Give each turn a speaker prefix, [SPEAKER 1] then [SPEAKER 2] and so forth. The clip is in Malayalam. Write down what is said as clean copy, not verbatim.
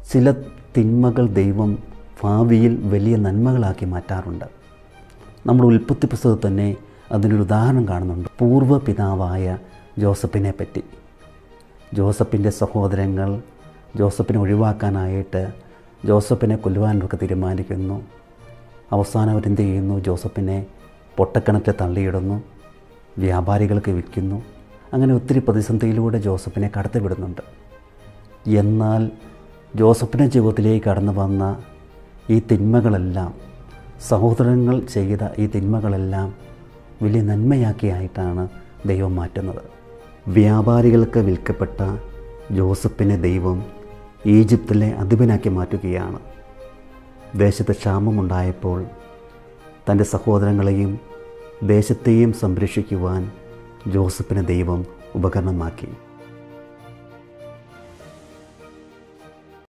[SPEAKER 1] ചില തിന്മകൾ ദൈവം ഭാവിയിൽ വലിയ നന്മകളാക്കി മാറ്റാറുണ്ട്. നമ്മുടെ ഉൽപ്പത്തി പുസ്തകത്തിൽ തന്നെ അതിനൊരു ഉദാഹരണം കാണുന്നുണ്ട്. പൂർവ്വ പിതാവായ ജോസഫിനെ പറ്റി. ജോസഫിൻ്റെ സഹോദരങ്ങൾ ജോസഫിനെ ഒഴിവാക്കാനായിട്ട് ജോസഫിനെ കൊല്ലുവാനൊക്കെ തീരുമാനിക്കുന്നു. അവസാനം അവരെന്ത് ചെയ്യുന്നു? ജോസഫിനെ പൊട്ടക്കിണറ്റിൽ തള്ളിയിടുന്നു, വ്യാപാരികൾക്ക് വിൽക്കുന്നു. അങ്ങനെ ഒത്തിരി പ്രതിസന്ധിയിലൂടെ ജോസഫിനെ കടത്തിവിടുന്നുണ്ട്. എന്നാൽ ജോസഫിൻ്റെ ജീവിതത്തിലേക്ക് കടന്നു വന്ന ഈ തിന്മകളെല്ലാം, സഹോദരങ്ങൾ ചെയ്ത ഈ തിന്മകളെല്ലാം വലിയ നന്മയാക്കിയായിട്ടാണ് ദൈവം മാറ്റുന്നത്. വ്യാപാരികൾക്ക് വിൽക്കപ്പെട്ട ജോസഫിനെ ദൈവം ഈജിപ്തിലെ അധിപനാക്കി മാറ്റുകയാണ്. ദേശത്ത് ക്ഷാമമുണ്ടായപ്പോൾ തൻ്റെ സഹോദരങ്ങളെയും ദേശത്തെയും സംരക്ഷിക്കുവാൻ ജോസഫിനെ ദൈവം ഉപകരണമാക്കി.